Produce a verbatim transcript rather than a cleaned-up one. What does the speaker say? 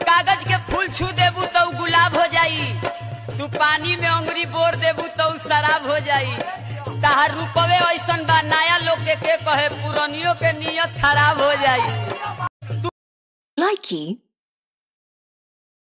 कागज के फूल छू देबू तो गुलाब हो जाई, तू पानी में अंगुरी बोर देबू तो शराब हो जाई। तहार रूपवे ऐसन बा नया लोग के, के कहे पुरानियों के नियत खराब हो जाई। Likey